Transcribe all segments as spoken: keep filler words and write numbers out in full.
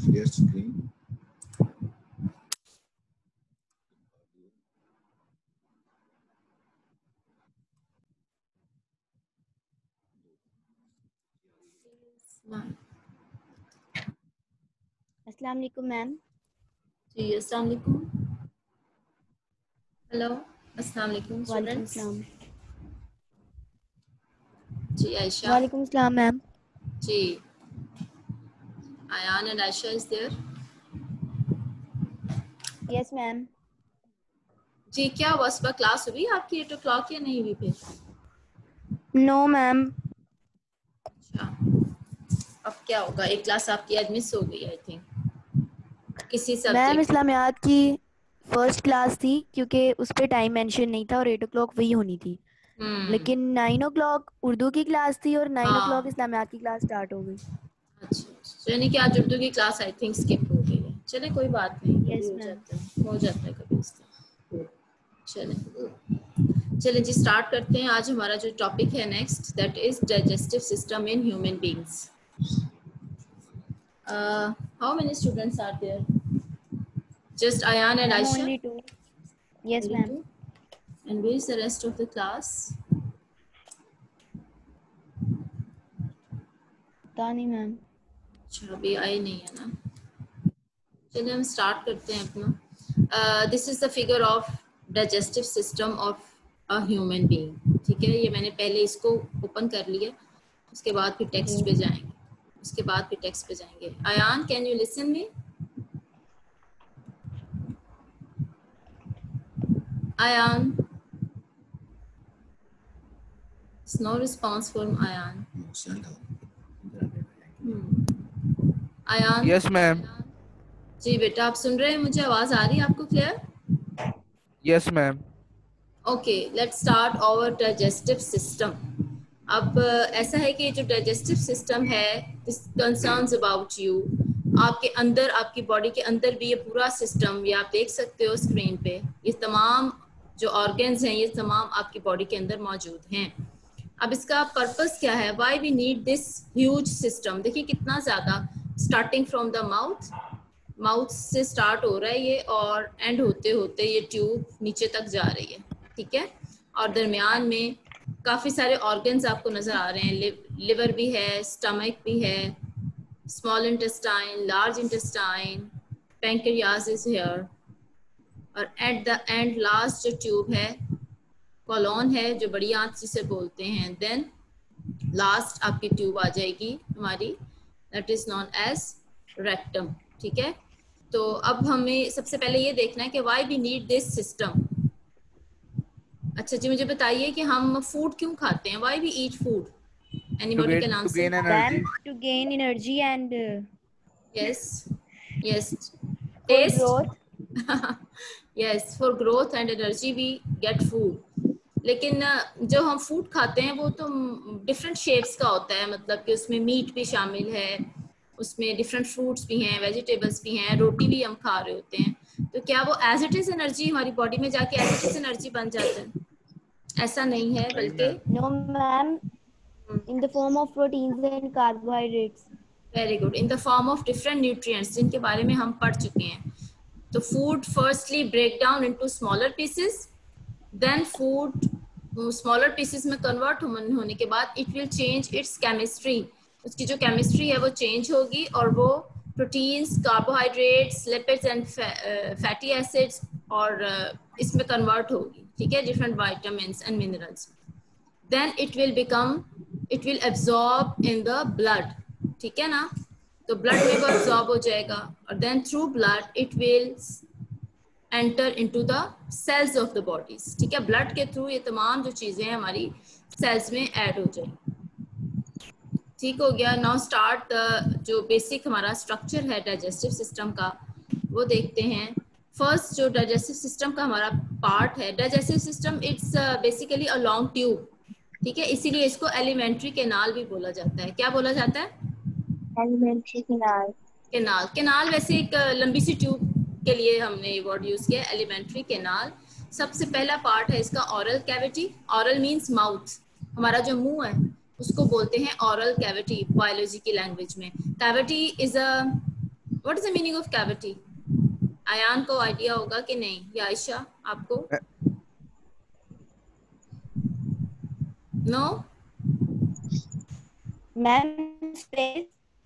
share screen. अस्सलाम वालेकुम ma'am. जी अस्सलाम वालेकुम। हेलो अस्सलाम वालेकुम वालेकुम स्टूडेंट्स। सलाम। जी आयशा। वालेकुम सलाम मैम। जी Ayan and Aisha is there. Yes ma'am. जी क्या हुआ, सुबह क्लास हुई आपकी एट ओ क्लॉक या नहीं हुई फिर? No ma'am. अच्छा, अब क्या होगा, एक क्लास आपकी आज मिस हो गई आई थिंक किसी मैम सब्जेक्ट। इस्लामियात की फर्स्ट क्लास थी क्योंकि उस पर टाइम मेंशन नहीं था और एट ओ क्लॉक वही होनी थी, हम्म लेकिन नाइन ओ क्लॉक उर्दू की क्लास थी और नाइन ओ हाँ क्लॉक इस्लामियात की क्लास स्टार्ट हो गई। अच्छा, अच्छा यानी कि आज उर्दू की क्लास आई थिंक स्किप हो गई है। चले कोई बात नहीं, कभी यस हो मैम। जाता है हो जाता है कभी इस तरह। चले चले जी स्टार्ट करते हैं। आज हमारा जो टॉपिक है next that is digestive system in human beings. How many students are there? Just Ayan and ma'am Aisha? Only two. Yes Only ma'am. two? And where is the rest of the class? पता नहीं ma'am. अच्छा अभी आए नहीं है ना। चलिए हम स्टार्ट करते हैं अपना। This is the figure of digestive system of a human being. ठीक है, ये मैंने पहले इसको ओपन कर लिया, उसके बाद फिर टेक्स्ट पे जाएंगे उसके बाद फिर टेक्स्ट पे जाएंगे। Ayan, can you listen me? Ayan, it's no response from Ayan. Hmm. Ayan? Yes ma'am. जी बेटा आप सुन रहे हैं मुझे, आवाज आ रही है आपको clear? Yes ma'am. Okay let's start our digestive system. अब ऐसा है कि जो डाइजेस्टिव सिस्टम है दिस कंसर्न्स अबाउट यू। आपके अंदर, आपकी बॉडी के अंदर भी ये पूरा सिस्टम, ये आप देख सकते हो स्क्रीन पे, ये तमाम जो ऑर्गन्स हैं ये तमाम आपकी बॉडी के अंदर मौजूद हैं। अब इसका पर्पस क्या है, why we need this huge system. देखिए कितना ज़्यादा, starting from the mouth, mouth से स्टार्ट हो रहा है ये और एंड होते होते ये ट्यूब नीचे तक जा रही है। ठीक है, और दरमियान में काफ़ी सारे ऑर्गन्स आपको नज़र आ रहे हैं। लिव, लिवर भी है, स्टमक भी है, small intestine, large intestine, pancreas is here, और एट द एंड लास्ट जो ट्यूब है कॉलोन है, जो बड़ी आंत जिसे बोलते हैं। देन लास्ट आपकी ट्यूब आ जाएगी हमारी, that is known as rectum. ठीक है, तो अब हमें सबसे पहले ये देखना है कि why we need this system. अच्छा जी मुझे बताइए कि हम फूड क्यों खाते हैं, why we eat food? Anybody can to answer? Gain ma'am energy. To gain energy and yes yes for test growth. Yes for growth and energy we get food. लेकिन जो हम फूड खाते हैं वो तो डिफरेंट शेप्स का होता है, मतलब कि उसमें मीट भी शामिल है, उसमें डिफरेंट फ्रूट्स भी हैं, वेजिटेबल्स भी हैं, रोटी भी हम खा रहे होते हैं। तो क्या वो एज इट इज एनर्जी हमारी बॉडी में जाके एज इट इज एनर्जी बन जाता है? ऐसा नहीं है, बल्कि no ma'am, in the form of proteins and carbohydrates. Very good, in the form of different nutrients जिनके बारे में हम पढ़ चुके हैं। तो food firstly break down into smaller pieces, then food smaller pieces में कन्वर्ट होने के बाद it will change its chemistry, उसकी जो केमिस्ट्री है वो चेंज होगी और वो proteins, carbohydrates, lipids and fatty acids और uh, इसमें कन्वर्ट होगी। ठीक है, different vitamins and minerals. Then it will become, it will absorb in the blood. ठीक है ना, तो ब्लड में वो एब्जॉर्ब हो जाएगा और then through blood it will enter into the cells of the bodies. ठीक है, ब्लड के थ्रू ये तमाम जो चीजें हैं हमारी सेल्स में ऐड हो जाएंगी। ठीक हो गया। नाउ स्टार्ट जो बेसिक हमारा स्ट्रक्चर है डाइजेस्टिव सिस्टम का वो देखते हैं। फर्स्ट जो डाइजेस्टिव सिस्टम का हमारा पार्ट है, digestive system it's basically a long tube. ठीक है, इसीलिए इसको एलिमेंट्री कैनाल भी बोला जाता है। क्या बोला जाता है? Alimentary canal. कैनाल, कैनाल वैसे एक लंबी सी ट्यूब के लिए हमने ये वर्ड यूज किया, एलिमेंट्री कैनाल। सबसे पहला पार्ट है इसका oral cavity. Oral means mouth, हमारा जो मुंह है उसको बोलते हैं ऑरल कैविटी बायोलॉजी की लैंग्वेज में। Cavity is a what is the meaning of cavity? Ayan को आइडिया होगा कि नहीं, या आयशा आपको? No? Ma'am space.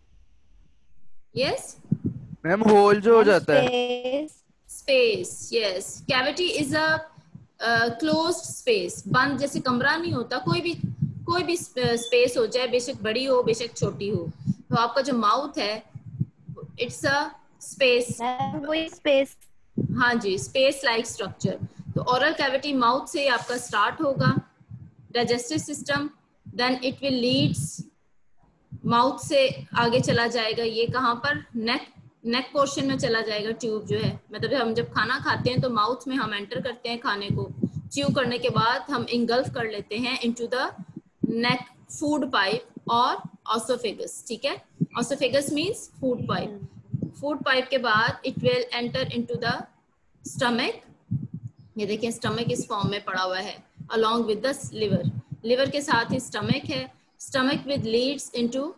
Yes, ma'am hole जो हो मैम जाता है। Space. Space, yes. Cavity is a closed space, बंद, जैसे कमरा नहीं होता, कोई भी कोई भी स्पेस हो जाए, बेशक बड़ी हो बेशक छोटी हो, तो आपका जो माउथ है इट्स अ स्पेस। मैम वही स्पेस। हाँ जी, स्पेस लाइक स्ट्रक्चर। तो ओरल कैविटी माउथ से आपका स्टार्ट होगा, digestive system, then it will leads, mouth से आगे चला जाएगा, ये कहाँ पर, नेक नेक पोर्शन में चला जाएगा ट्यूब जो है, मतलब हम जब खाना खाते हैं तो माउथ में हम एंटर करते हैं खाने को, च्यू करने के बाद हम इंगल्फ कर लेते हैं into the neck food pipe और ऑसोफेगस, ठीक है। Oesophagus means food pipe. Food pipe के बाद it will enter into the stomach, ये देखिए स्टमक इस फॉर्म में पड़ा हुआ है, along with the liver, liver के साथ ही स्टमक है, stomach with leads into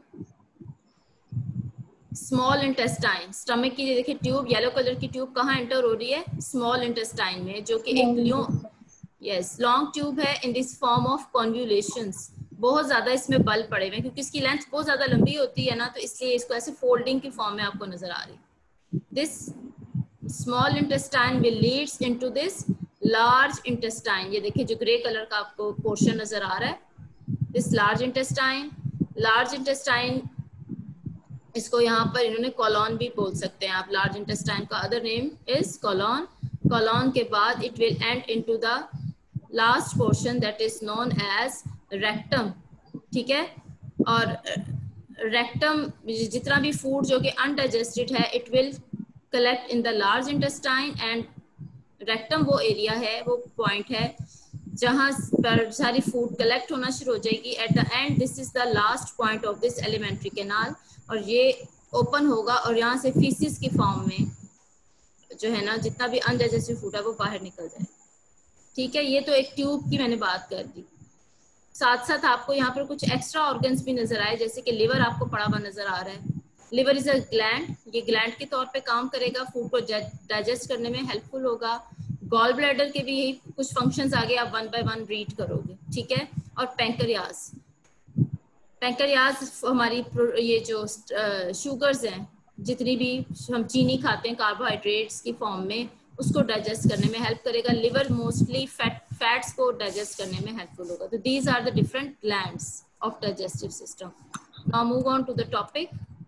small intestine. Stomach की देखिए ट्यूब, येलो कलर की ट्यूब कहाँ एंटर हो रही है, स्मॉल इंटेस्टाइन में, जो कि एक लियो यस लॉन्ग ट्यूब है in this form of convolutions. बहुत ज्यादा इसमें बल पड़े हुए हैं क्योंकि इसकी लेंथ बहुत ज्यादा लंबी होती है ना, तो इसलिए इसको ऐसे फोल्डिंग की फॉर्म में आपको नजर आ रही है। This small intestine will leads into this large intestine, ये देखिए जो ग्रे कलर का आपको पोर्शन नजर आ रहा है, this large intestine. Large intestine, इसको यहाँ पर इन्होंने कॉलॉन भी बोल सकते हैं आप, लार्ज इंटेस्टाइन का other name is colon. Colon के बाद it will end into the last portion that is known as rectum, ठीक है। और रेक्टम, जितना भी फूड जो कि अनडाइजेस्टेड है, it will collect in the large intestine, and rectum वो एरिया है, वो पॉइंट है जहां पर सारी फूड कलेक्ट होना शुरू हो जाएगी। At the end this is the last point of this alimentary canal, और ये ओपन होगा और यहाँ से फीसिस की फॉर्म में जो है ना, जितना भी अनडाइजेस्टेड फूड है वो बाहर निकल जाए, ठीक है। ये तो एक ट्यूब की मैंने बात कर दी। साथ साथ आपको यहाँ पर कुछ एक्स्ट्रा ऑर्गन्स भी नजर आए, जैसे कि लिवर आपको पड़ा हुआ नजर आ रहा है। लिवर इज अ ग्लैंड, ये ग्लैंड के तौर पे काम करेगा, फूड को डाइजेस्ट करने में हेल्पफुल होगा। गॉल ब्लैडर के भी यही कुछ फंक्शंस आगे आप वन बाय वन रीड करोगे, ठीक है। और पैंक्रियास, पैंक्रियास हमारी ये जो शुगर्स हैं, जितनी भी हम चीनी खाते हैं कार्बोहाइड्रेट्स की फॉर्म में, उसको डाइजेस्ट करने में हेल्प करेगा। लिवर मोस्टली फैट फैट्स को डाइजेस्ट करने में हेल्पफुल होगा। तो these are the different glands of digestive system. Now move on to the topic.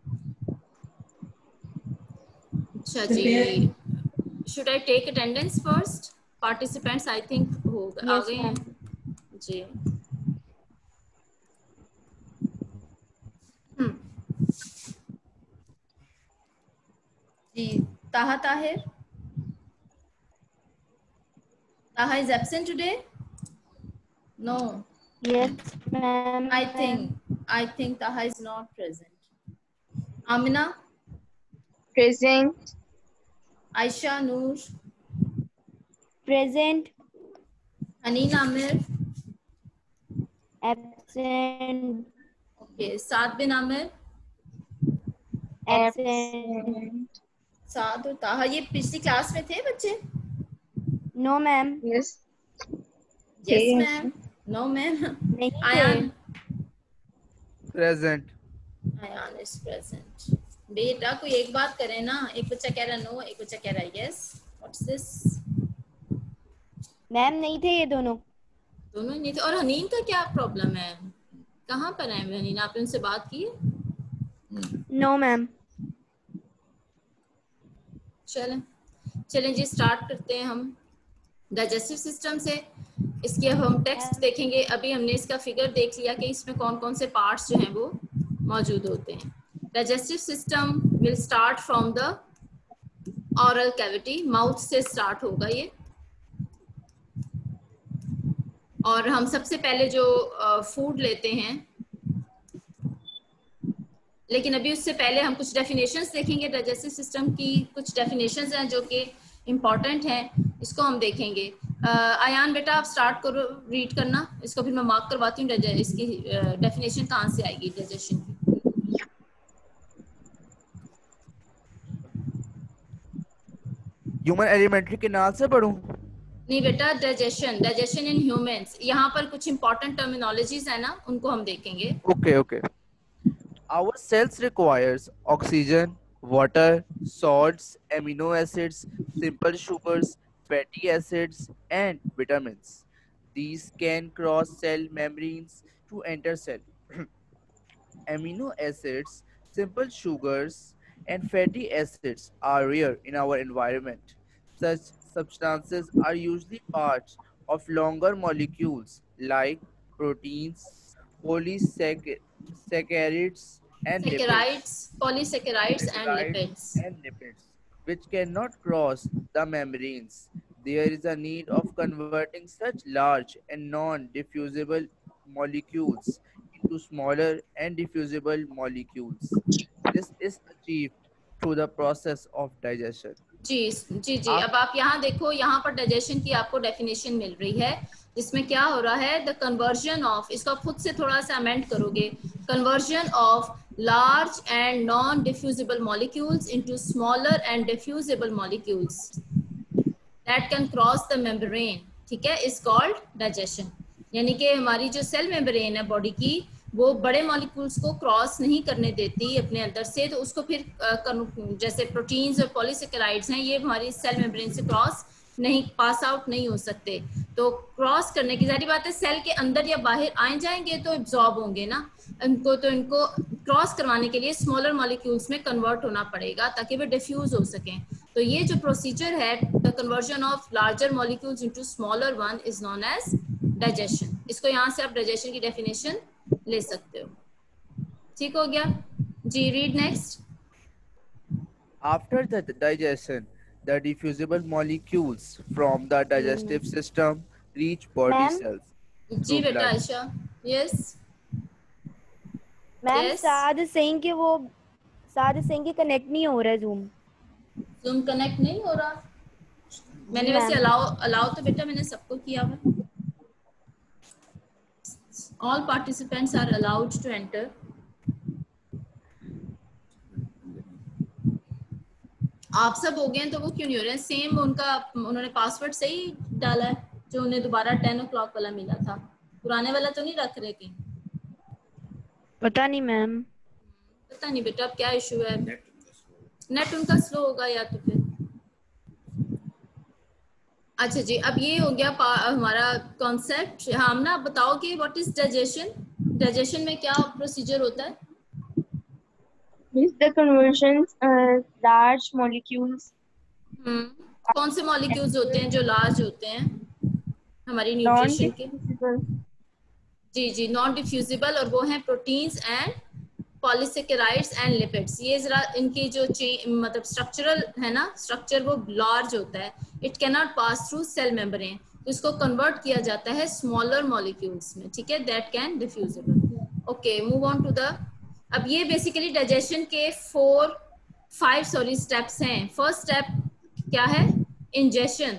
अच्छा जी, should I take attendance first? Participants I think हो आ गए हैं जी। हम्म जी, ताहा ताहिर, ताहा is absent today? No. Yes, ma'am. I think I think Taha is not present. Amina? Present. Aisha Noor? Present. Haneen Amir? Absent. Okay. Saad bin Amir? Absent. साद और ताहा ये पिछली क्लास में थे बच्चे? No, ma'am. Yes. Yes, ma'am. No, ma'am. नहीं थे। Ayan? Present. Ayan is present. बेटा कोई एक बात करे ना, एक बच्चा कह रहा नो, एक बच्चा कह रहा यस। What's this? मैम नहीं थे ये दोनों। दोनों ही नहीं थे। और हनीन का क्या प्रॉब्लम है, कहाँ पर है हनीन? आपने उनसे बात की है? No ma'am. चलें चलें जी, स्टार्ट करते हैं हम डाइजेस्टिव सिस्टम से। इसकी अब हम टेक्स्ट देखेंगे। अभी हमने इसका फिगर देख लिया कि इसमें कौन कौन से पार्ट्स जो हैं वो मौजूद होते हैं। Digestive system will start from the oral cavity, mouth से स्टार्ट होगा ये। और हम सबसे पहले जो फूड लेते हैं, लेकिन अभी उससे पहले हम कुछ डेफिनेशंस देखेंगे। डाइजेस्टिव सिस्टम की कुछ डेफिनेशंस हैं जो कि इम्पॉर्टेंट हैं, इसको हम देखेंगे। आयान बेटा आप स्टार्ट करो रीड करना, इसको फिर मैं मार्क करवाती हूँ इसकी डेफिनेशन कहाँ से आएगी डाइजेशन की। ह्यूमन एलिमेंट्री के नाम से पढ़ूं? नहीं बेटा, डाइजेशन डाइजेशन इन ह्यूमंस, यहाँ पर कुछ इंपॉर्टेंट टर्मिनोलॉजीज है ना, उनको हम देखेंगे. Okay, okay. Our cells requires oxygen, water, salts, amino acids, simple sugars, fatty acids, and vitamins. These can cross cell membranes to enter cell. Amino acids, simple sugars, and fatty acids are rare in our environment. Such substances are usually parts of longer molecules like proteins, polysaccharides, and lipids. Saccharides, polysaccharides and Saccharides lipids. and lipids, which cannot cross the membranes. There is a need of converting such large and non-diffusible molecules into smaller and diffusible molecules. This is achieved through the process of digestion. जी जी जी आप- अब आप यहाँ देखो, यहाँ पर digestion की आपको definition मिल रही है, जिसमें क्या हो रहा है, द कन्वर्जन ऑफ, इसको आप खुद से थोड़ा सा अमेंड करोगे, conversion of large and non diffusible molecules into smaller and diffusible molecules that can cross the membrane. ठीक है, इज कॉल्ड डाइजेशन. यानी कि हमारी जो सेल मेम्ब्रेन है बॉडी की, वो बड़े मॉलिक्यूल्स को क्रॉस नहीं करने देती अपने अंदर से, तो उसको फिर जैसे प्रोटीन्स और पॉलीसेकेराइड्स हैं, ये हमारी सेल मेम्ब्रेन से क्रॉस नहीं, पास आउट नहीं हो सकते. तो क्रॉस करने की सारी बात है, सेल के अंदर या बाहर आए जाएंगे तो एब्जॉर्ब होंगे ना, इनको तो इनको क्रॉस करवाने के लिए स्मॉलर मॉलिक्यूल्स में कन्वर्ट होना पड़ेगा ताकि वे डिफ्यूज हो सकें. तो ये जो प्रोसीजर है, the conversion of larger molecules into smaller one is known as digestion. इसको यहाँ से आप डाइजेशन की डेफिनेशन ले सकते हो. ठीक हो गया जी. Read next. After the digestion, the diffusible molecules from the digestive system reach body Ma'am? cells. जी through बेटा blood. Aisha. Yes ma'am Yes. Saad Singh के वो साद सिंह के कनेक्ट नहीं हो रहा है जूम. जूम कनेक्ट नहीं हो रहा. मैंने जी, वैसे मैम. अलाउ अलाउ तो बेटा मैंने सबको किया हुआ. All participants are allowed to enter. आप सब हो गए हैं तो वो क्यों नहीं हो रहे हैं? सेम उनका, उन्होंने पासवर्ड सही डाला है जो उन्हें दोबारा टेन ओ क्लॉक वाला मिला था. पुराने वाला तो नहीं रख रहे कहीं? पता नहीं मैम. पता नहीं बेटा अब क्या इशू है. नेट उनका स्लो होगा या तो फिर. अच्छा जी, अब ये हो गया हमारा कॉन्सेप्ट. हम ना बताओ कि व्हाट इज डाइजेशन. डाइजेशन में क्या प्रोसीजर होता है? Is the conversions uh, large molecules हम्म कौन से मॉलिक्यूल्स होते हैं जो लार्ज होते हैं हमारी न्यूट्रिशन के? non-diffusible जी जी, नॉन डिफ्यूजिबल, और वो हैं proteins and polysaccharides and lipids. ये जरा इनकी जो मतलब स्ट्रक्चरल है ना, स्ट्रक्चर वो लार्ज होता है. It can not pass through cell membrane, तो इसको कन्वर्ट किया जाता है स्मॉलर मॉलिक्यूल्स में. ठीक है, that can diffusible. Okay, move on to the. अब ये बेसिकली डाइजेशन के फोर फाइव सॉरी स्टेप्स हैं. फर्स्ट स्टेप क्या है? इंजेशन.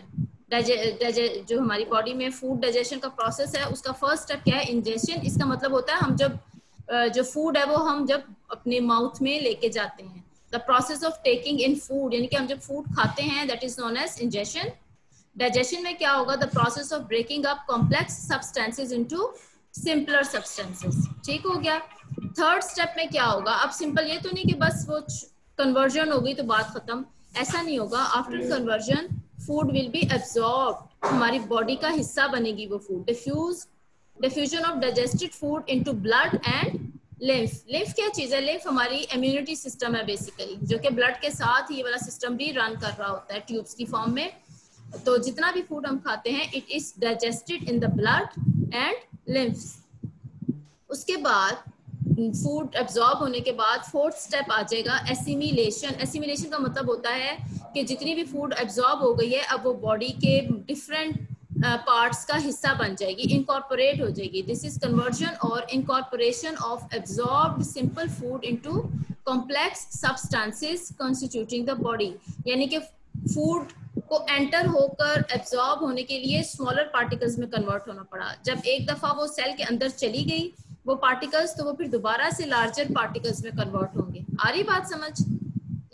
जो हमारी बॉडी में फूड डाइजेशन का प्रोसेस है, उसका फर्स्ट स्टेप क्या है? इंजेशन. इसका मतलब होता है हम जब जो फूड है वो हम जब अपने माउथ में लेके जाते हैं. The process of taking in food, यानी कि हम जब फूड खाते हैं, that is known as ingestion. Digestion में क्या होगा? The process of breaking up complex substances into simpler substances. ठीक हो गया. थर्ड स्टेप में क्या होगा? अब सिंपल ये तो नहीं कि बस वो कन्वर्जन हो गई तो बात खत्म, ऐसा नहीं होगा. After conversion food will be absorb, हमारी बॉडी का हिस्सा बनेगी वो food. Diffuse diffusion of digested food into blood and lymph. Lymph क्या चीज है? लिम्फ हमारी इम्यूनिटी सिस्टम है बेसिकली, जो कि ब्लड के साथ ही ये वाला सिस्टम भी रन कर रहा होता है ट्यूब्स की फॉर्म में. तो जितना भी फूड हम खाते हैं, it is digested in the blood and lymphs. उसके बाद फूड एब्जॉर्ब होने के बाद फोर्थ स्टेप आ जाएगा एसिमिलेशन. एसिमिलेशन का मतलब होता है कि जितनी भी फूड एब्जॉर्ब हो गई है, अब वो बॉडी के डिफरेंट पार्ट्स uh, का हिस्सा बन जाएगी, इनकॉर्पोरेट हो जाएगी. दिस इज कन्वर्जन और incorporation of absorbed simple food into complex substances constituting the body. यानी कि फूड को एंटर होकर एब्जॉर्ब होने के लिए स्मॉलर पार्टिकल्स में कन्वर्ट होना पड़ा. जब एक दफा वो सेल के अंदर चली गई वो पार्टिकल्स, तो वो फिर दोबारा से लार्जर पार्टिकल्स में कन्वर्ट होंगे. आ रही बात समझ?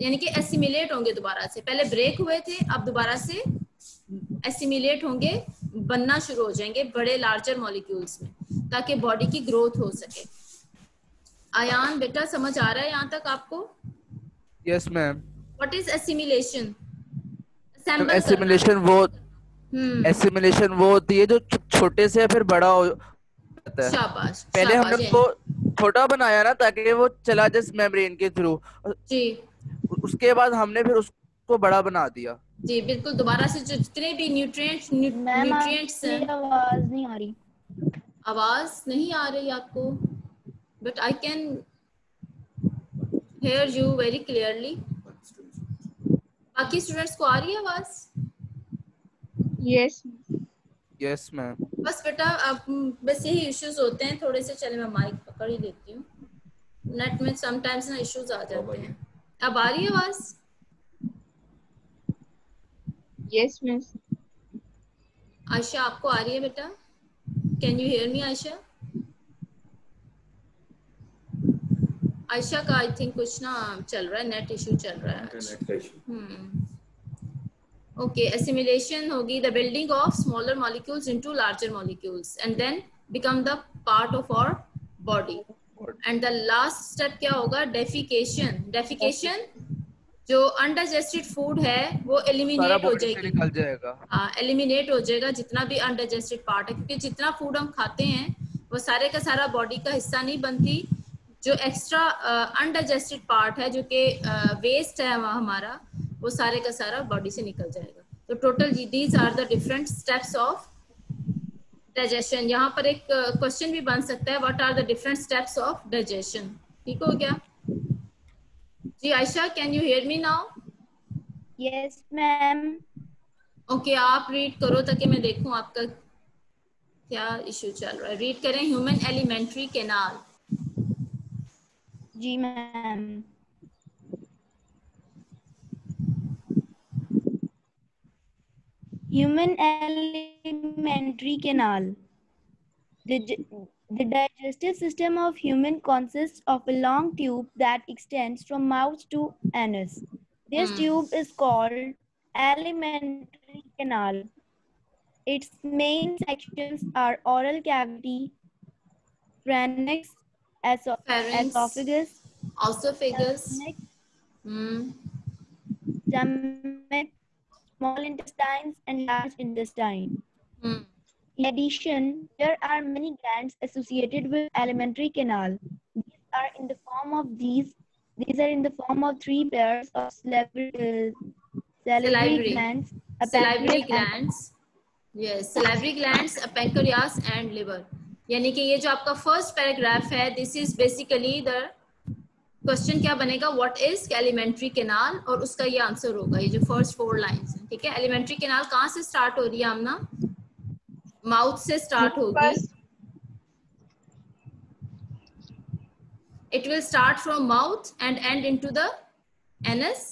यानी कि एसिमिलेट होंगे दोबारा से, पहले ब्रेक हुए थे अब दोबारा से एसिमिलेट होंगे, बनना शुरू हो जाएंगे बड़े लार्जर मॉलिक्यूल्स में, ताकि बॉडी की ग्रोथ हो सके। आयान बेटा समझ आ रहा है यहाँ तक आपको? Yes ma'am. What is assimilation? Assimilation वो हम्म एसिमिलेशन वो होती है जो छोटे से फिर बड़ा हो जाता है। शाबाश, पहले हमने शाबाश, उसको छोटा बनाया ना ताकि वो चला जाए मेम्ब्रेन के थ्रू जी उसके बाद हमने फिर उसको बड़ा बना दिया। जी बिल्कुल, दोबारा से जो जितने भी न्यूट्रिएंट्स न्यूट्रिएंट्स हैं। आवाज नहीं आ रही। आवाज नहीं आ रही आपको? But I can hear you very clearly. बाकी स्टूडेंट्स को आ रही है आवाज? Yes yes ma'am. बस बेटा अब बस यही इश्यूज होते हैं थोड़े से। चले मैं माइक पकड़ ही लेती हूँ, नेट में समटाइम्स ना इश्यूज आ जाते हैं। अब आ रही है आवाज? Yes miss. आयशा आपको आ रही है बेटा? Can you hear me Aisha? Aisha का आई थिंक कुछ ना चल रहा है, नेट इशू चल रहा है। हम्म ओके, एसिमिलेशन होगी the building of smaller molecules into larger molecules and then become the part of our body. And the last step क्या होगा? डेफिकेशन। डेफिकेशन जो अनडाइजेस्टेड फूड है वो एलिमिनेट हो जाएगी, निकल जाएगा। हाँ एलिमिनेट हो जाएगा जितना भी अनडाइजेस्टेड पार्ट है, क्योंकि जितना फूड हम खाते हैं वो सारे का सारा बॉडी का हिस्सा नहीं बनती। जो एक्स्ट्रा अनडाइजेस्टेड पार्ट है जो कि वेस्ट है हमारा, वो सारे का सारा बॉडी से निकल जाएगा। तो total these are the different steps of digestion. यहाँ पर एक क्वेश्चन uh, भी बन सकता है, what are the different steps of digestion. ठीक हो गया जी? Aisha can you hear me now? Yes ma'am. Okay, आप रीड करो ताकि मैं देखूं आपका क्या इशू चल रहा है। रीड करें, ह्यूमन एलिमेंट्री कैनाल। जी ma'am. Human alimentary canal. The, the digestive system of human consists of a long tube that extends from mouth to anus. This Hmm. tube is called alimentary canal. Its main sections are oral cavity, pharynx, eso- Pharynx, esophagus, esophagus, stomach, hmm. stomach, small intestines, and large intestine. Hmm. In addition, there are many glands associated with alimentary canal. These are in the form of these. These are in the form of three pairs of salivary, uh, salivary Salivary. glands, a Salivary pancreas, and glands, yes, salivary glands, a pancreas and liver। यानी कि ये जो आपका first paragraph है, this is basically the question क्या बनेगा, what is elementary canal, और उसका ये आंसर होगा, ये जो फर्स्ट फोर लाइंस हैं। ठीक है, एलिमेंट्री कैनाल कहाँ से स्टार्ट हो रही है आमना? माउथ से स्टार्ट होगी। It will start from mouth and end into the anus.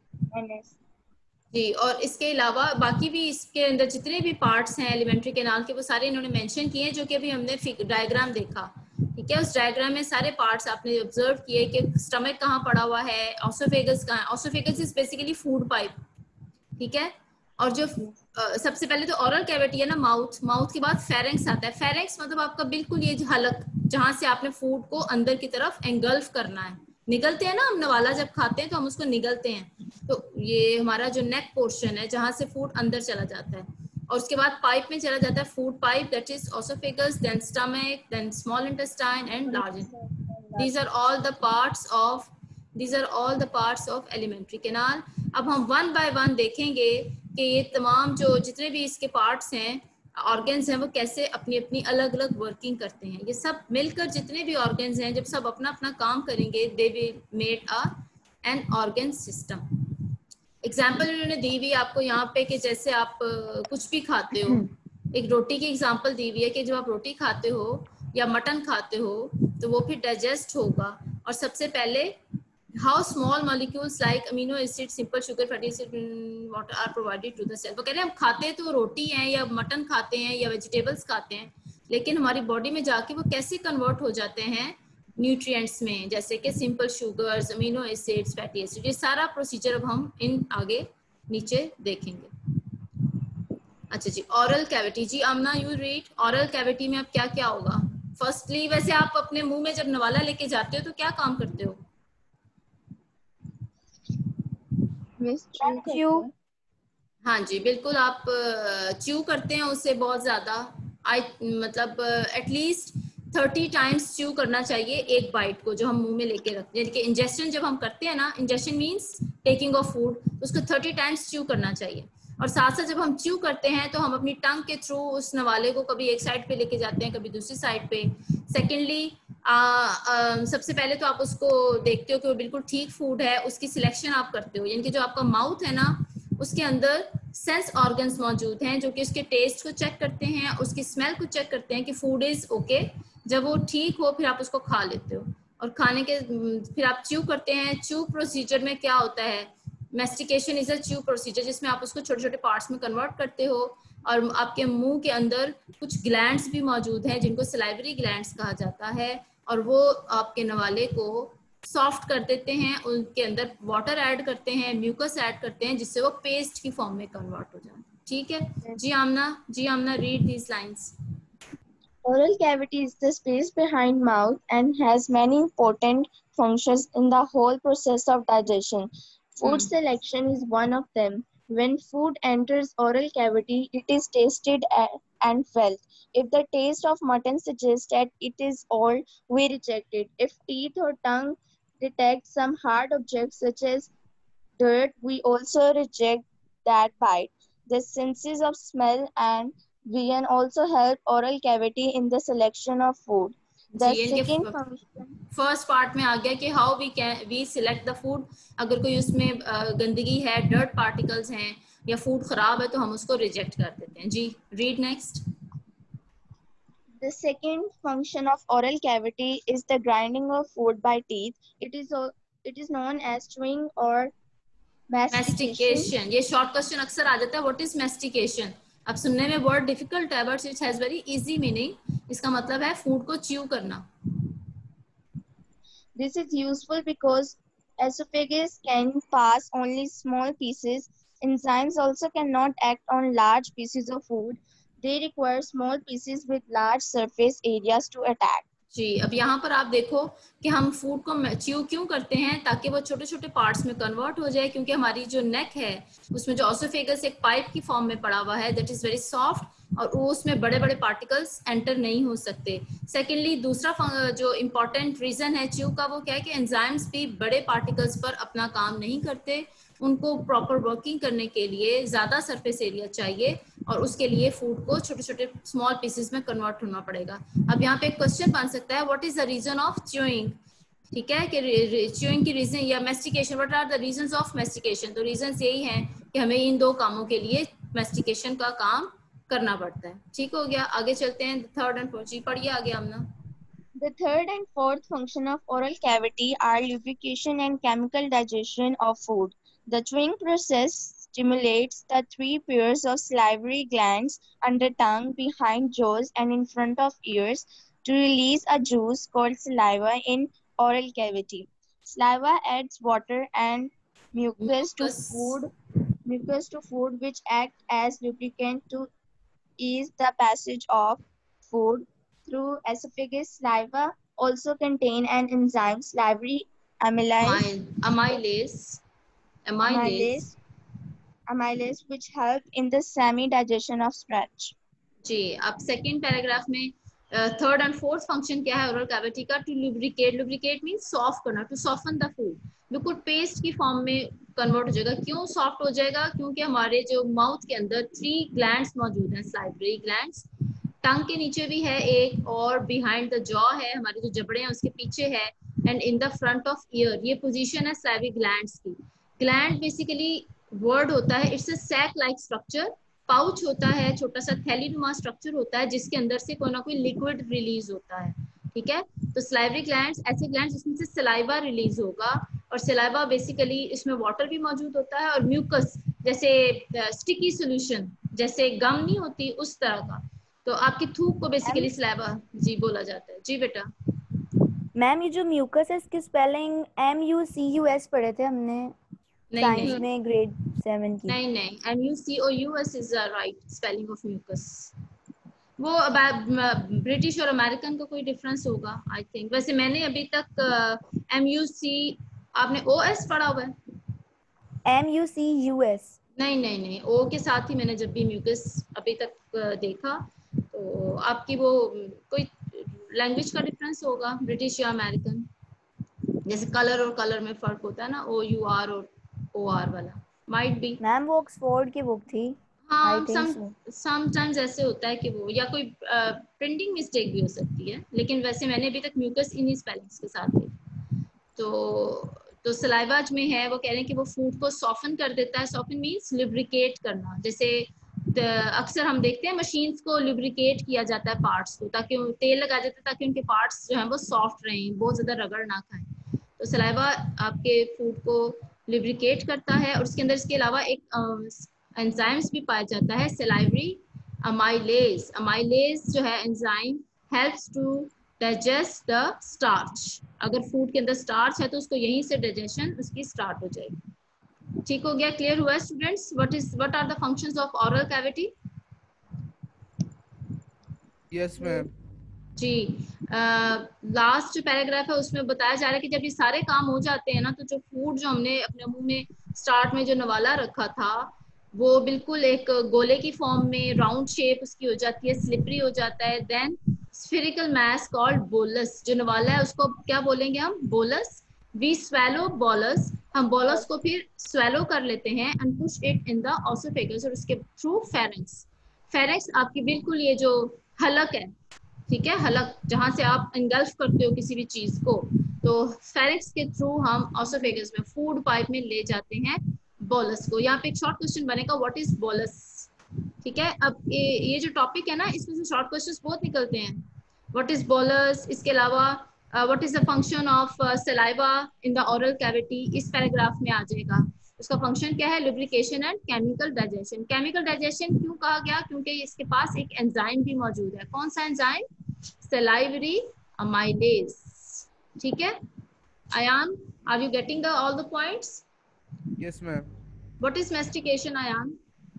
जी, और इसके अलावा बाकी भी इसके अंदर जितने भी पार्ट्स हैं एलिमेंट्री कैनाल के, वो सारे इन्होंने मेंशन किए हैं, जो कि अभी हमने डायग्राम देखा। ठीक है, उस डायग्राम में सारे पार्ट्स आपने ऑब्जर्व किए कि स्टमक कहाँ पड़ा हुआ है, ऑसोफेगस कहाँ है। Oesophagus is basically food pipe. ठीक है, और जो uh, सबसे पहले तो ओरल कैविटी है ना, माउथ, माउथ के बाद फेरेंक्स आता है। फेरेंक्स मतलब आपका बिल्कुल ये हलक, जहां से आपने फूड को अंदर की तरफ एंगल्फ करना है। निगलते हैं ना हम, नवाला जब खाते हैं तो हम उसको निगलते हैं, तो ये हमारा जो नेक पोर्शन है जहां से फूड अंदर चला जाता है, और उसके बाद पाइप में चला जाता है, food pipe, that is oesophagus, then stomach, then small intestine and large. These are all the parts of these are all the parts of alimentary canal. अब हम वन बाय वन देखेंगे कि ये तमाम जो जितने भी इसके पार्ट्स हैं, ऑर्गन्स हैं, वो कैसे अपनी अपनी अलग अलग वर्किंग करते हैं। ये सब मिलकर जितने भी ऑर्गन्स हैं, जब सब अपना अपना काम करेंगे, they will made a an organ system. Example उन्होंने दी हुई आपको यहाँ पे कि जैसे आप कुछ भी खाते हो, एक रोटी की एग्जाम्पल दी हुई है कि जब आप रोटी खाते हो या मटन खाते हो तो वो फिर डाइजेस्ट होगा, और सबसे पहले how small molecules like amino acid, simple sugar, fatty acid, water are provided to the cell. वो कह रहे हैं हम खाते हैं तो रोटी हैं या मटन खाते हैं या वेजिटेबल्स खाते हैं, लेकिन हमारी बॉडी में जाके वो कैसे कन्वर्ट हो जाते हैं न्यूट्रिएंट्स में, जैसे कि simple sugars, amino acids, fatty acid. ये सारा प्रोसीजर अब हम इन आगे नीचे देखेंगे। अच्छा जी, ऑरल कैविटी। जी Aamna, you read. Oral cavity में अब क्या क्या होगा? फर्स्टली, वैसे आप अपने मुंह में जब नवाला लेके जाते हो तो क्या काम करते हो? मिस च्यू करते Chew. हैं। हाँ जी बिल्कुल, आप च्यू करते हैं उससे बहुत ज्यादा। आई मतलब एटलीस्ट थर्टी टाइम्स च्यू करना चाहिए एक बाइट को जो हम मुंह में लेके रखते हैं। यानी कि इंजेक्शन जब हम करते हैं ना, ingestion means taking of food, तो उसको थर्टी टाइम्स च्यू करना चाहिए। और साथ साथ जब हम च्यू करते हैं तो हम अपनी टंग के थ्रू उस नवाले को कभी एक साइड पे लेके जाते हैं, कभी दूसरी साइड पे। सेकेंडली, सबसे पहले तो आप उसको देखते हो कि वो बिल्कुल ठीक फूड है, उसकी सिलेक्शन आप करते हो। यानी कि जो आपका माउथ है ना, उसके अंदर सेंस ऑर्गन्स मौजूद हैं जो कि उसके टेस्ट को चेक करते हैं, उसकी स्मेल को चेक करते हैं कि फूड इज ओके। जब वो ठीक हो फिर आप उसको खा लेते हो। और खाने के फिर आप च्यू करते हैं। च्यू प्रोसीजर में क्या होता है? Mastication is a chew procedure, जिसमें आप उसको छोटे छोटे पार्ट्स में कन्वर्ट करते हो और आपके मुंह के अंदर कुछ ग्लैंड्स भी मौजूद हैं जिनको सलाइवरी ग्लैंड्स कहा जाता है, और वो आपके नवाले को सॉफ्ट कर देते हैं, उनके अंदर वाटर ऐड करते हैं, म्यूकस ऐड करते हैं, जिससे वो पेस्ट की फॉर्म में कन्वर्ट हो जाता है। ठीक है जी आमना, जी Aamna read these lines. Oral cavity is the space behind mouth and has many important functions in the whole process of digestion. Food Hmm. selection is one of them. When food enters oral cavity, it is tasted a- and felt. If the taste of mutton suggests that it is old, we reject it. If teeth or tongue detect some hard object such as dirt, we also reject that bite. The senses of smell and vision also help oral cavity in the selection of food. जी The इनके second function, first part में आ गया कि how we can we select the food. अगर कोई उसमें अ, गंदगी है, डर्ट पार्टिकल्स हैं या फूड खराब है तो हम उसको रिजेक्ट कर देते हैं। जी read next. the second function of oral cavity is the grinding of food by teeth. It is al- it is known as chewing or mastication. Mastication, ये शॉर्ट क्वेश्चन अक्सर आ जाता है, व्हाट इज मेस्टिकेशन? अब सुनने में word difficult है but it has very easy meaning. इसका मतलब है फूड को च्यू करना। This is useful because esophagus can pass only small pieces. Enzymes also cannot act on large pieces of food. They require small pieces with large surface areas to attack. जी अब यहाँ पर आप देखो कि हम food को chew क्यों करते हैं, ताकि वो छोटे छोटे पार्ट्स में कन्वर्ट हो जाए, क्योंकि हमारी जो नेक है उसमें जो ऑसोफेगस एक पाइप की फॉर्म में पड़ा हुआ है, दैट इज वेरी सॉफ्ट, और वो उसमें बड़े बड़े पार्टिकल्स एंटर नहीं हो सकते। सेकेंडली, दूसरा जो इम्पोर्टेंट रीजन है च्यू का वो क्या है कि एंजाइम्स भी बड़े पार्टिकल्स पर अपना काम नहीं करते, उनको प्रॉपर वर्किंग करने के लिए ज्यादा सरफेस एरिया चाहिए, और उसके लिए फूड को छोटे छोटे स्मॉल पीसेस में कन्वर्ट होना पड़ेगा। अब यहाँ पे एक क्वेश्चन बन सकता है, what is the reason of chewing? ठीक है कि च्यूइंग की रीजन या mastication, what are the reasons of mastication? तो रीजंस यही हैं कि हमें इन दो कामों के लिए मेस्टिकेशन का काम करना पड़ता है। ठीक हो गया, आगे चलते हैं थर्ड एंड फोर्थ। जी पढ़िए आगे आमना। The third and fourth function of oral cavity are lubrication and chemical digestion of food. The chewing process stimulates the three pairs of salivary glands under tongue, behind jaws, and in front of ears to release a juice called saliva in oral cavity. Saliva adds water and mucus to Mucus. food, mucus to food which act as lubricant to ease the passage of food through esophagus. Saliva also contain an enzyme, salivary amylase, amylase amylase amylase, amylase, which help in the semi-digestion of starch. जी अब second paragraph में third and fourth function क्या है oral cavity का? To lubricate. Lubricate means soft करना, to soften the food, बिल्कुल paste की form में कन्वर्ट हो जाएगा। क्यों सॉफ्ट हो जाएगा? क्योंकि हमारे जो माउथ के अंदर थ्री ग्लैंड्स मौजूद हैं, सलाइवरी ग्लैंड्स, टंग के नीचे भी है एक, और बिहाइंड द जॉ है, हमारे जो जबड़े हैं उसके पीछे है, and in the front of ear. ये पोजीशन है सलाइवरी ग्लैंड्स की। ग्लैंड बेसिकली वर्ड होता है, it's a sac like structure, pouch होता है, छोटा सा थैलीनुमा स्ट्रक्चर होता है जिसके अंदर से कोई ना कोई लिक्विड रिलीज होता है। ठीक है, तो सलाइवरी ग्लैंड्स ऐसे ग्लैंड्स जिसमें से सलाइवा रिलीज होगा, और सलाइवा बेसिकली इसमें वाटर भी मौजूद होता है, और म्यूकस जैसे स्टिकी सोल्यूशन, जैसे गम नहीं होती उस तरह का। तो आपकी थूक को बेसिकली सलाइवा जी बोला जाता है। जी बेटा। मैम ये जो म्यूकस है इसकी spelling M U C U S पढ़े थे हमने नहीं साइंस नहीं में ग्रेड सेवन की। नहीं नहीं M U C O U S is the right spelling of mucus. वो ब्रिटिश और अमेरिकन का कोई डिफरेंस होगा आई थिंक। वैसे मैंने अभी तक एम यू सी, आपने ओ एस पढ़ा हुआ है? M U C U S. नहीं नहीं नहीं, ओ के साथ ही मैंने जब भी म्यूकस अभी तक अ, देखा, तो आपकी वो अम, कोई लैंग्वेज का डिफरेंस होगा, ब्रिटिश या अमेरिकन। जैसे कलर और कलर में फर्क होता है ना, ओ यू आर और ओ आर वाला, माइट बी। मैम वो ऑक्सफोर्ड की बुक थी। आई हाँ, थिंक सम सो। समटाइम्स ऐसे होता है कि वो या कोई प्रिंटिंग मिस्टेक भी हो सकती है, लेकिन वैसे मैंने अभी तक म्यूकस इन्हीं स्पेलिंग्स के साथ देखा। तो तो सलाइवा में है, वो कह रहे हैं कि वो फूड को सॉफन कर देता है। सॉफन मीन्स लुब्रिकेट करना। जैसे अक्सर हम देखते हैं मशीन्स को लुब्रिकेट किया जाता है पार्ट्स को, ताकि तेल लगा जाता है ताकि उनके पार्ट्स जो हैं वो सॉफ्ट रहें, बहुत ज़्यादा रगड़ ना खाएं। तो सलाइवा आपके फूड को लुब्रिकेट करता है। और उसके अंदर इसके अलावा एक एंजाइम्स भी पाया जाता है, सलाइवरी अमाइलेज। अमाइलेज जो है enzyme helps to digest the starch. अगर फूड के अंदर स्टार्च है तो उसको यहीं से डाइजेशन उसकी स्टार्ट हो जाएगी। ठीक हो गया? क्लियर हुआ students? What is what are the functions of oral cavity? Yes ma'am. जी, लास्ट जो पैराग्राफ है उसमें बताया जा रहा है कि जब ये सारे काम हो जाते हैं ना, तो जो फूड जो हमने अपने मुंह में स्टार्ट में जो नवाला रखा था, वो बिल्कुल एक गोले की फॉर्म में राउंड शेप उसकी हो जाती है, स्लिपरी हो जाता है। Then spherical mass called bolus, जो नवाला है उसको क्या बोलेंगे हम? बोलस। वी स्वेलो बोलस, हम बोलस को फिर स्वेलो कर लेते हैं and push it in the oesophagus, और उसके थ्रू फेरेंक्स। फेरेंक्स आपकी बिल्कुल ये जो हलक है, ठीक है, हलक जहां से आप इंगल्फ करते हो किसी भी चीज को, तो फेरिक्स के थ्रू हम ऑसोफेगस में फूड पाइप में ले जाते हैं बोलस को। यहाँ पे एक शॉर्ट क्वेश्चन बनेगा, व्हाट इज बोलस? ठीक है, अब ये, ये जो टॉपिक है ना, इसमें से शॉर्ट क्वेश्चंस बहुत निकलते हैं। व्हाट इज बोलस, इसके अलावा what is the function of saliva in the oral cavity, इस पैराग्राफ में आ जाएगा। उसका फंक्शन क्या है? Lubrication and chemical digestion. Chemical digestion क्यों कहा गया? क्योंकि इसके पास एक एंजाइम भी मौजूद है। कौन सा एंजाइम? salivary amylase. ठीक है Ayan, are you getting the all the points? Yes ma'am. What is mastication, Ayan?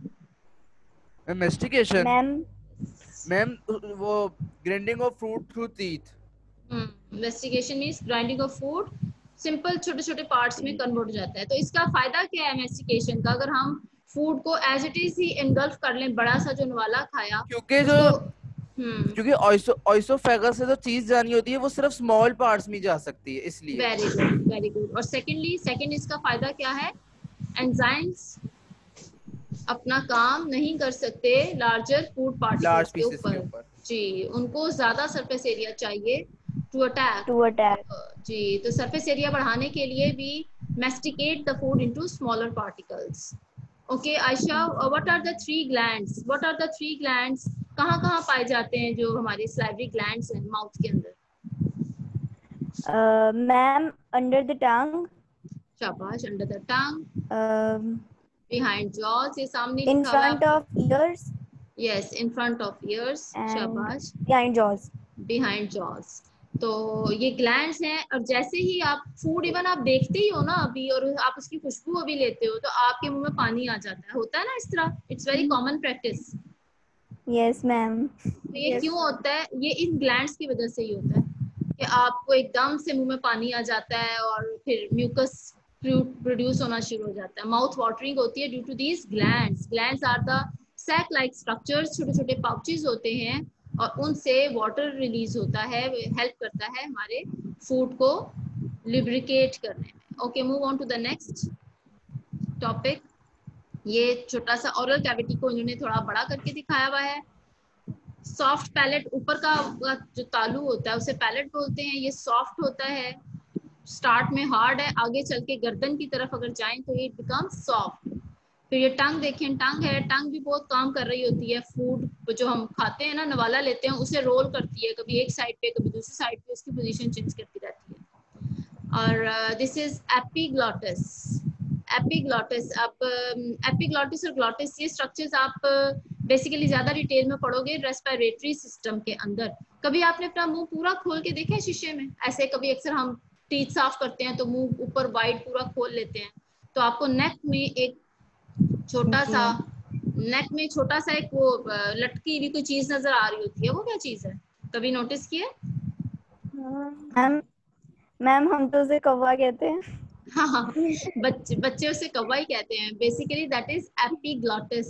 Mastication ma'am ma'am वो grinding of fruit through teeth. hmm. Mastication means grinding of food, simple छोटे छोटे parts में convert हो जाता है। तो इसका फायदा क्या है मेस्टिकेशन का? अगर हम फूड को एज इट इज ही इनगल्फ कर लें, बड़ा सा जो नवाला खाया क्योंकि जो उसको, हम्म, क्योंकि ऑइसोफेगस से जो चीज जानी होती है वो सिर्फ स्मॉल पार्ट्स में जा सकती है, इसलिए। Very good very good. और सेकेंडली, सेकेंड इसका फायदा क्या है? एंजाइम्स अपना काम नहीं कर सकते लार्जर फूड लार्ज पार्टिकल्स के पीसेस के ऊपर। ऊपर। जी, उनको ज्यादा सरफेस एरिया चाहिए टू अटैक। To attack. जी, तो सरफेस एरिया बढ़ाने के लिए भी masticate the food into smaller particles. Okay Ayesha, what are the three glands? What are the three glands? कहाँ कहाँ पाए जाते हैं जो हमारी सलाइवरी ग्लैंड्स हैं माउथ के अंदर? मैम अंडर द टंग, शाबाश, under the tongue, um, behind jaws, ये सामने in लिखा हुआ है front आपको। of ears यस, in front of ears, and शाबाश, behind jaws. Behind jaws. तो ये ग्लैंड्स हैं। और जैसे ही आप फूड इवन आप देखते ही हो ना अभी, और आप उसकी खुशबू अभी लेते हो, तो आपके मुंह में पानी आ जाता है, होता है ना इस तरह। It's very common practice. Yes, ma'am. तो ये क्यों होता है? ये इन ग्लैंड्स की वजह से ही होता है कि आपको एकदम से मुंह में पानी आ जाता है और फिर म्यूकस प्रोड्यूस होना शुरू हो जाता है, माउथ वाटरिंग होती है due to these glands. Glands are the sac like structures, छोटे छोटे पाउचेस होते हैं, और उनसे वाटर रिलीज होता है, हेल्प करता है हमारे फूड को लिब्रिकेट करने में। Okay, move on to the next topic. ये छोटा सा ओरल कैविटी को इन्होंने थोड़ा बड़ा करके दिखाया हुआ है। सॉफ्ट पैलेट, ऊपर का जो तालू होता है उसे पैलेट बोलते हैं। ये सॉफ्ट होता है, स्टार्ट में हार्ड है, आगे चल के गर्दन की तरफ अगर जाएं तो ये बिकम सॉफ्ट। फिर ये टंग देखें, टंग है, टंग भी बहुत काम कर रही होती है। फूड जो हम खाते हैं ना, नवाला लेते हैं, उसे रोल करती है, कभी एक साइड पे कभी दूसरी साइड पे, उसकी पोजीशन चेंज करती रहती है। और दिस इज एपिग्लॉटिस। एपिग्लॉटिस, अब एपिग्लॉटिस और ग्लॉटिस, ये स्ट्रक्चर्स आप बेसिकली uh, ज्यादा डिटेल में पढ़ोगे रेस्पिरेटरी सिस्टम के अंदर। कभी आपने अपना मुंह पूरा खोल के देखा है शीशे में? ऐसे कभी अक्सर हम टीथ साफ करते हैं तो मुंह ऊपर वाइड पूरा खोल लेते हैं, तो आपको नेक में एक छोटा सा नेक में छोटा सा एक वो लटकी हुई कोई चीज नजर आ रही होती है, वो क्या चीज है? कभी नोटिस किया? मैम मैम हम तो उसे कौवा कहते हैं। हाँ हाँ, बच्चे बच्चे उसे कौवा ही कहते हैं। Basically that is epiglottis.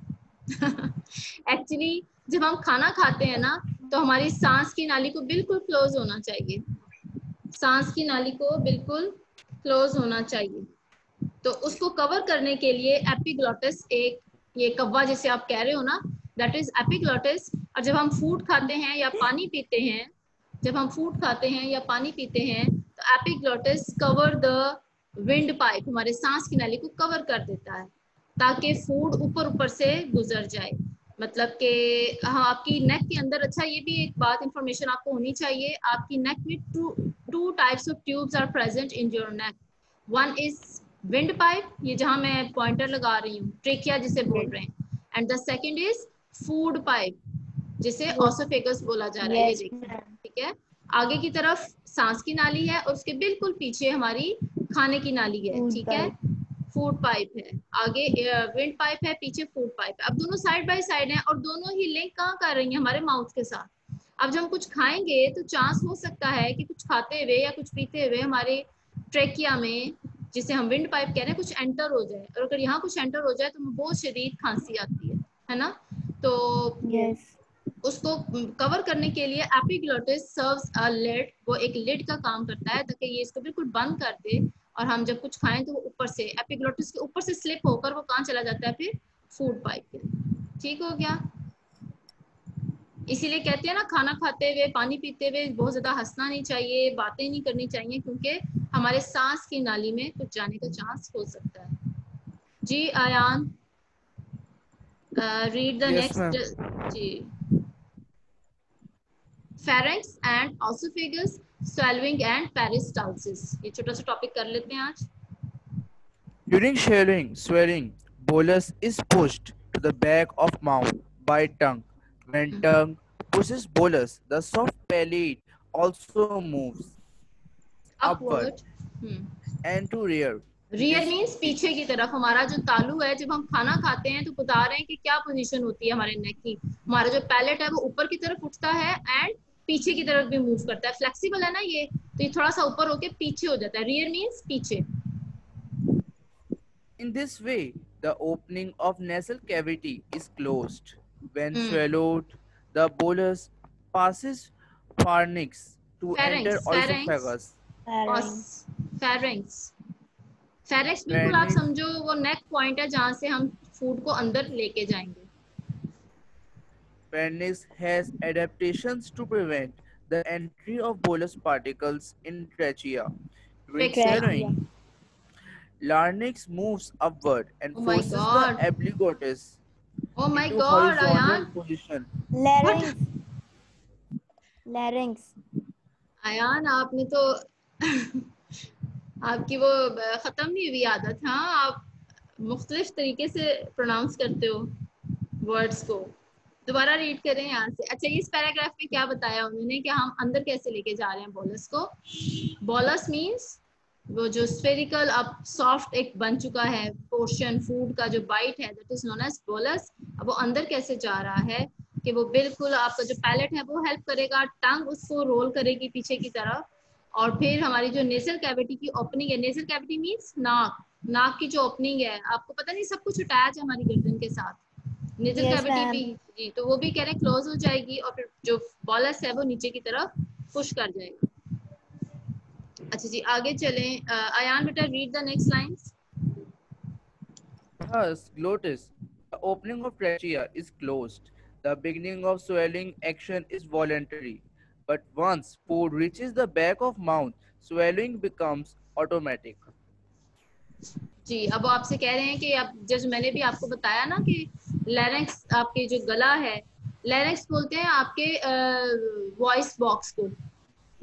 Actually जब हम खाना खाते हैं ना, तो हमारी सांस की नाली को बिल्कुल क्लोज होना चाहिए, सांस की नाली को बिल्कुल क्लोज होना चाहिए। तो उसको कवर करने के लिए एपिग्लॉटिस, एक ये कौवा जिसे आप कह रहे हो ना, दैट इज एपिग्लॉटिस। और जब हम फूड खाते हैं या पानी पीते हैं जब हम फूड खाते हैं या पानी पीते हैं तो epiglottis cover the wind pipe, हमारे सांस की नाली को कवर कर देता है ताकि फूड ऊपर ऊपर से गुजर जाए। मतलब कि हाँ, आपकी नेक के अंदर, अच्छा ये भी एक बात इंफॉर्मेशन आपको होनी चाहिए, आपकी नेक में two two types of tubes are present in your neck. One is wind pipe, ये जहां मैं पॉइंटर लगा रही हूँ, ट्रेकिया जिसे बोल रहे हैं, and the second is food pipe जिसे ऑसोफेगस बोला जा रहा है। ये देखिए, ठीक है, आगे की तरफ सांस की नाली है और उसके बिल्कुल पीछे हमारी खाने की नाली है, ठीक है, फूड पाइप है। आगे विंड पाइप है, पीछे फूड पाइप है। अब दोनों साइड बाय साइड हैं और दोनों ही लिंक कहाँ कर रही हैं? हमारे माउथ के साथ। अब जब हम कुछ खाएंगे तो चांस हो सकता है कि कुछ खाते हुए या कुछ पीते हुए हमारे ट्रेकिया में, जिसे हम विंड पाइप कह रहे हैं, कुछ एंटर हो जाए, और अगर यहाँ कुछ एंटर हो जाए तो हमें बहुत शदीद खांसी आती है, है ना? तो यस उसको कवर करने के लिए एपिग्लॉटिस सर्व्स अ लिड, वो एक लिड का काम करता है ताकि ये इसको बिल्कुल बंद कर दे और हम जब कुछ खाएं तो वो ऊपर से एपिग्लॉटिस के ऊपर से स्लिप होकर वो कहाँ चला जाता है? फिर फूड पाइप के। ठीक हो गया? इसीलिए कहते हैं ना, खाना खाते हुए पानी पीते हुए बहुत ज्यादा हंसना नहीं चाहिए, बातें नहीं करनी चाहिए, क्योंकि हमारे सांस की नाली में कुछ जाने का चांस हो सकता है। जी Ayaan, read the Yes, next. ma'am. जी, pharynx and esophagus, swallowing and peristalsis, ये छोटा सा टॉपिक कर लेते हैं आज। During swallowing, swallowing, bolus is pushed to the back of mouth by tongue. When tongue pushes bolus, the soft palate also moves upward upward. and to rear. In rear this means पीछे की तरफ। हमारा जो तालू है, जब हम खाना खाते हैं तो बता रहे हैं कि क्या पोजीशन होती है हमारे नेक की। हमारा जो पैलेट है वो ऊपर की तरफ उठता है एंड पीछे की तरफ भी मूव करता है। फ्लेक्सिबल है ना ये, तो ये थोड़ा सा ऊपर होके पीछे हो जाता है। रियर मीन्स पीछे। In this way, the opening of nasal cavity is closed. When Hmm. swallowed, the bolus passes pharynx to enter pharynx pharynx esophagus. Pharynx pharynx बिल्कुल आप Pharynx, समझो वो नेक पॉइंट है जहां से हम फूड को अंदर लेके जाएंगे। pharynx has adaptations to prevent the entry of bolus particles in trachea. During trachea. swallowing, larynx moves upward and oh my forces the God, epiglottis oh my into God horizontal Ayaan, position. What? Larynx Ayaan आपने तो आपकी वो ब- खत्म नहीं हुई आदत। हाँ, आप मुख्तलिफ तरीके से प्रोनाउंस करते हो वर्ड्स को। दोबारा रीड करें यहाँ से। अच्छा, इस पैराग्राफ में क्या बताया उन्होंने कि हम अंदर कैसे लेके जा रहे हैं बोलस को? बोलस मीन्स वो जो स्फेरिकल अब सॉफ्ट एक बन चुका है पोर्शन, फूड का जो बाइट है, that is known as bolus. अब वो अंदर कैसे जा रहा है कि वो बिल्कुल आपका जो पैलेट है वो हेल्प करेगा, टंग उसको रोल करेगी पीछे की तरफ, और फिर हमारी जो नेजल कैविटी की ओपनिंग है, नेजल कैविटी मीन्स नाक, नाक की जो ओपनिंग है, आपको पता नहीं सब कुछ अटैच है हमारी गर्दन के साथ, नेजल Yes, कैविटी ma'am. भी जी, तो वो भी कह रहे हैं क्लोज हो जाएगी और फिर जो बॉलस है वो नीचे की तरफ पुश कर जाएगा। अच्छा जी, आगे चलें। अयान बेटा, read the next lines. Thus, glottis, the opening of trachea is closed. The beginning of swallowing action is voluntary, but once food reaches the back of mouth, swallowing becomes automatic. जी, अब वो आपसे कह रहे हैं कि अब जैसे मैंने भी आपको बताया ना कि लैरिंक्स, आपके जो गला है, लैरिंक्स बोलते हैं आपके वॉइस बॉक्स को।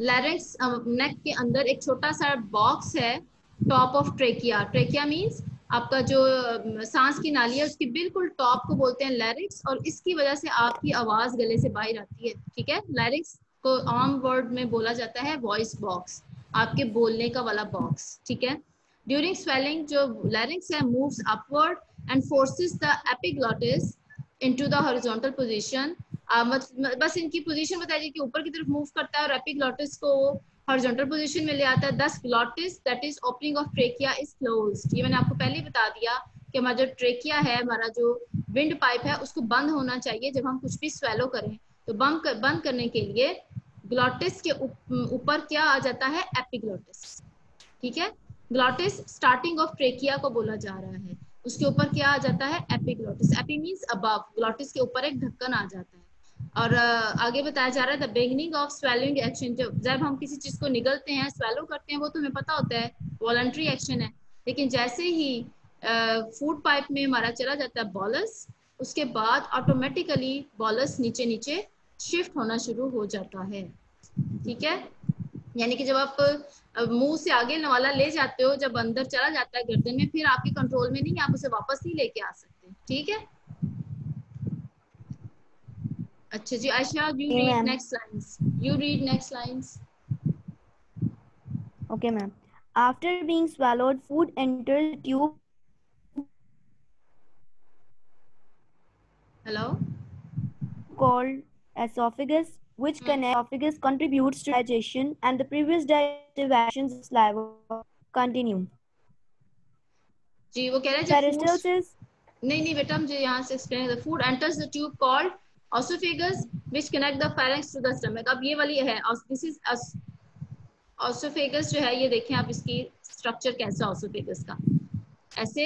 लैरिंक्स नेक के अंदर एक छोटा सा बॉक्स है, top of trachea. Trachea means आपका जो अ, सांस की नाली है उसकी बिल्कुल टॉप को बोलते हैं लैरिक्स, और इसकी वजह से आपकी आवाज गले से बाहर आती है। ठीक है, लैरिक्स को आम वर्ड में बोला जाता है वॉइस बॉक्स, आपके बोलने का वाला बॉक्स। ठीक है, ड्यूरिंग स्वेलिंग जो लैरिक्स है moves upward and forces the epiglottis into the horizontal position. बस इनकी पोजीशन बता दीजिए कि ऊपर की तरफ मूव करता है और एपिग्लॉटिस को हॉरिजॉन्टल पोजीशन में ले आता है। Thus glottis that is opening of trachea is closed. ये मैंने आपको पहले ही बता दिया कि हमारा जो ट्रेकिया है, हमारा जो विंड पाइप है, उसको बंद होना चाहिए जब हम कुछ भी स्वेलो करें। तो बंद कर, बंद करने के लिए ग्लॉटिस के ऊपर क्या आ जाता है, एपिग्लॉटिस। ठीक है, ग्लॉटिस स्टार्टिंग ऑफ ट्रेकिया को बोला जा रहा है, उसके ऊपर क्या आ जाता है, epiglottis. Epi means above, glottis के ऊपर एक ढक्कन आ जाता है। और uh, आगे बताया जा रहा है the beginning of swallowing action. जब हम किसी चीज को निगलते हैं, स्वेलो करते हैं, वो तो हमें पता होता है वॉलंटरी एक्शन है, लेकिन जैसे ही फूड uh, पाइप में हमारा चला जाता है बॉलस, उसके बाद ऑटोमेटिकली बॉलस नीचे नीचे शिफ्ट होना शुरू हो जाता है। ठीक है, यानी कि जब आप मुंह से आगे नवाला ले जाते हो, जब अंदर चला जाता है गर्दन में, फिर आपके कंट्रोल में नहीं, आप उसे वापस नहीं लेके आ सकते। ठीक है, अच्छा जी Ayesha, you Okay, read ma'am. Next lines, you read next lines. Okay, ma'am. After being swallowed, food enters the tube hello, called esophagus, which connects esophagus contributes to digestion, and the previous digestive actions of saliva continue. जी वो कह रहे हैं जब food, Peristalsis. नहीं नहीं बेटा, मुझे यहाँ से एक्सप्लेन कर, food enters the tube called oesophagus which connect the pharynx to the stomach. अब ये वाली है, दिस इज ऑसोफेगस जो है, ये देखें आप इसकी स्ट्रक्चर कैसा ऑसोफेगस का, ऐसे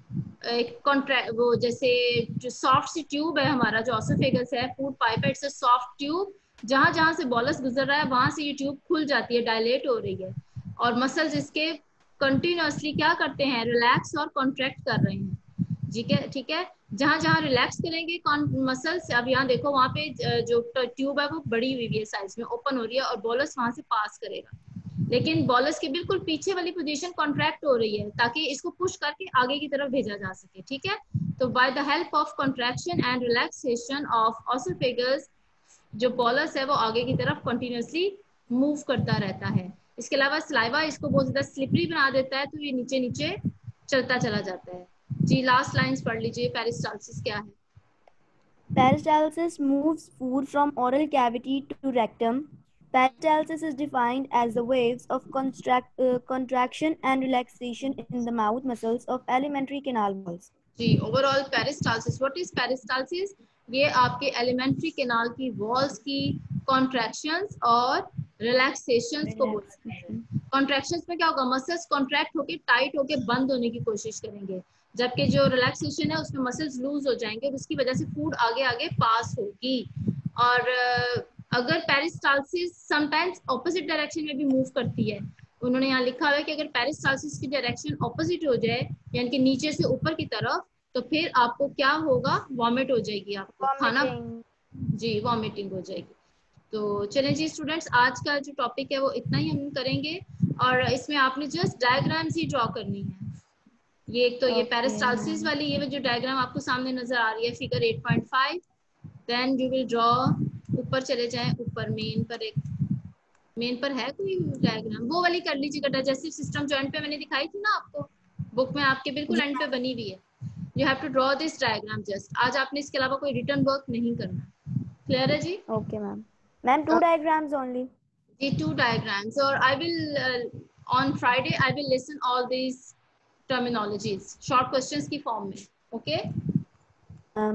एक कॉन्ट्रैक्ट, वो जैसे जो सॉफ्ट सी ट्यूब है हमारा जो ऑसोफेगस है, फूड पाइप है, इट्स अ सॉफ्ट ट्यूब। जहां जहां से बॉलस गुजर रहा है वहां से ये ट्यूब खुल जाती है, डायलेट हो रही है, और मसल्स इसके कंटिन्यूअसली क्या करते हैं, रिलैक्स और कॉन्ट्रैक्ट कर रहे हैं। ठीक है, ठीक है, जहां जहां रिलैक्स करेंगे मसल्स, अब यहाँ देखो वहां पे जो ट्यूब है वो बड़ी हुई है, साइज में ओपन हो रही है, और बॉलस वहां से पास करेगा, लेकिन बॉलस के बिल्कुल पीछे वाली पोजीशन कॉन्ट्रैक्ट हो रही है ताकि इसको पुश करके आगे की तरफ भेजा जा सके। ठीक है, तो by the help of contraction and relaxation of oesophagus, जो बॉलस है वो आगे की तरफ कंटिन्यूअसली मूव करता रहता है। इसके अलावा सलाइवा इसको बहुत ज्यादा स्लिपरी बना देता है, तो ये नीचे नीचे चलता चला जाता है। जी लास्ट लाइंस पढ़ लीजिए, पेरिस्टाल्सिस क्या है। Peristalsis moves food from oral cavity to rectum. Peristalsis is defined as the waves of contract, uh, contraction and relaxation in the mouth muscles of alimentary canal walls. जी overall peristalsis, what is peristalsis, ये आपके alimentary canal की walls की contractions और relaxations को बोलते हैं। Contractions में क्या होगा, मसल्स कॉन्ट्रैक्ट होके टाइट होके बंद होने की कोशिश करेंगे, जबकि जो रिलैक्सेशन है उसमें मसल्स लूज हो जाएंगे और उसकी वजह से फूड आगे आगे पास होगी। और अगर पेरिस्टाल्सिस समटाइम्स ऑपोजिट डायरेक्शन में भी मूव करती है, उन्होंने यहाँ लिखा हुआ है कि अगर पेरिस्टाल्सिस की डायरेक्शन ऑपोजिट हो जाए, यानी कि नीचे से ऊपर की तरफ, तो फिर आपको क्या होगा, वॉमिट हो जाएगी, आपको खाना, जी वॉमिटिंग हो जाएगी। तो चलें जी स्टूडेंट्स, आज का जो टॉपिक है वो इतना ही हम करेंगे, और इसमें आपने जस्ट डायग्राम्स ही ड्रॉ करनी है। ये एक तो ये पेरिस्टाल्सिस वाली ये जो डायग्राम आपको सामने नजर आ रही है, figure eight point five, then you will draw, ऊपर चले जाएं, ऊपर मेन पर एक, मेन पर है कोई डायग्राम, वो वाली कर लीजिएगा, डाइजेस्टिव सिस्टम जो एंड पे मैंने दिखाई थी ना आपको, बुक में आपके बिल्कुल एंड पे बनी हुई है। You have to draw this diagram just, आज आपने इसके अलावा कोई रिटर्न वर्क नहीं करना। क्लियर है जी? Okay, ma'am. Ma'am, two diagrams only. जी टू डायग्राम्स, और I will on Friday I will listen all this terminologies short questions की फॉर्म में। ओके Um,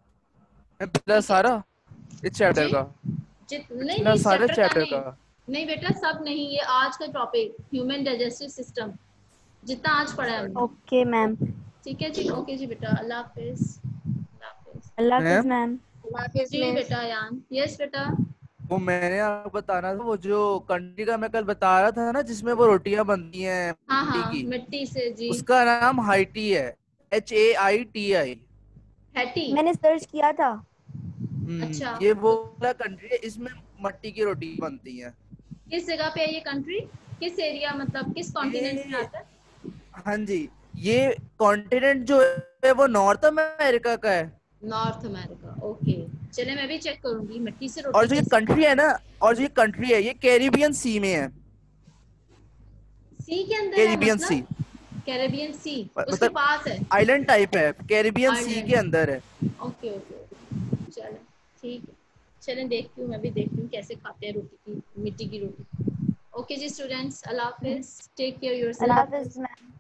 इतना सारा इस चैप्टर का, नहीं इतना नहीं सारे चैप्टर का चैप्टर नहीं, का नहीं बेटा सब नहीं, ये आज का टॉपिक ह्यूमन डाइजेस्टिव सिस्टम जितना आज पढ़ा है हमने। okay, ma'am. ठीक है जी, ओके जी बेटा, अल्लाह हाफिज, अल्लाह हाफिज। Allah Hafiz, ma'am ma'am. जी बेटा यान, यस बेटा, वो मैंने आपको बताना था, वो जो कंट्री का मैं कल बता रहा था ना, जिसमें वो रोटियां बनती हैं हाँ मिट्टी हाँ की, मिट्टी से जी, उसका नाम हाइटी है, H A I T I. Haiti. मैंने सर्च किया था. अच्छा, ये वो वाला कंट्री है, इसमें मट्टी की रोटी बनती है। किस जगह पे है ये कंट्री, किस एरिया, मतलब किस कॉन्टिनेंट में ये आता है? हाँ जी, ये कॉन्टिनेंट जो है वो नॉर्थ अमेरिका का है। North America, okay. चले मैं भी चेक करूंगी मिट्टी से और रोटी जो ये कैसे। कंट्री है ना, और जो ये कंट्री है ये कैरिबियन सी में है। सी के अंदर है, कैरिबियन सी, मतलब कैरेबियन सी उसके मतलब पास है। आइलैंड टाइप है, कैरिबियन सी के आइलैंड, अंदर है। Okay okay. चलो ठीक है, चलें देखती हूँ, मैं भी देखती हूँ कैसे खाते हैं रोटी की, मिट्टी की रोटी। ओके जी स्टूडेंट्स, अल्लाह हाफिज, टेक केयर अल्लाह योरसेल्फ। हाफिज मैम।